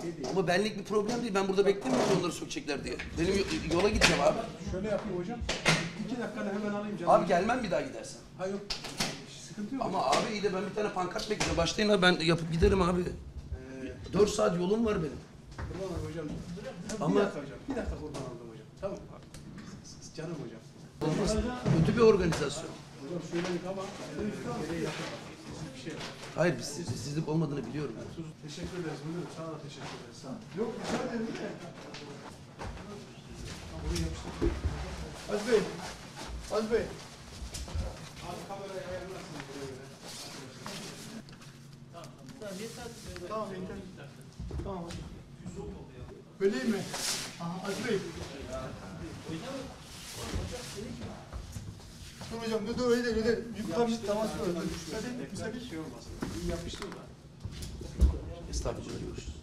Ama benlik bir problem değil. Ben burada beklemiyorum onları sökecekler diye. Benim yola gideceğim abi. Şöyle yapayım hocam. 2 dakikada hemen alayım canım. Abi gelmem bir daha gidersen. Hayır yok. Sıkıntı yok. Ama abi iyi de ben bir tane pankart bekleyeceğim. Başlayın abi, ben yapıp giderim abi. 4 saat yolum var benim. Kurban olayım hocam. Ama- Bir dakika hocam. Bir dakika kurban oldum hocam. Tamam. Canım hocam. Olmaz. Kötü bir organizasyon. Hocam söyledik ama gereği yaptık. Bir şey yok. Hayır, sizlik olmadığını biliyorum ben. Teşekkür ederiz müdürüm. Sana da teşekkür ederiz. Sağ ol. Yok rica ederim. Bunu yapıştır. Aziz Bey. Aziz Bey. Abi kamerayı ayarlarsınız buraya göre. Tamam yeter. Tamam hocam. Vereyim mi? Aha Aziz Bey. Dur hocam dur öyle değil öyle değil. Yukarı tamam şöyle. Müsaade Tekrar bir şey olmasın. İyi yapıştır da. Estağfurullah, görüşürüz.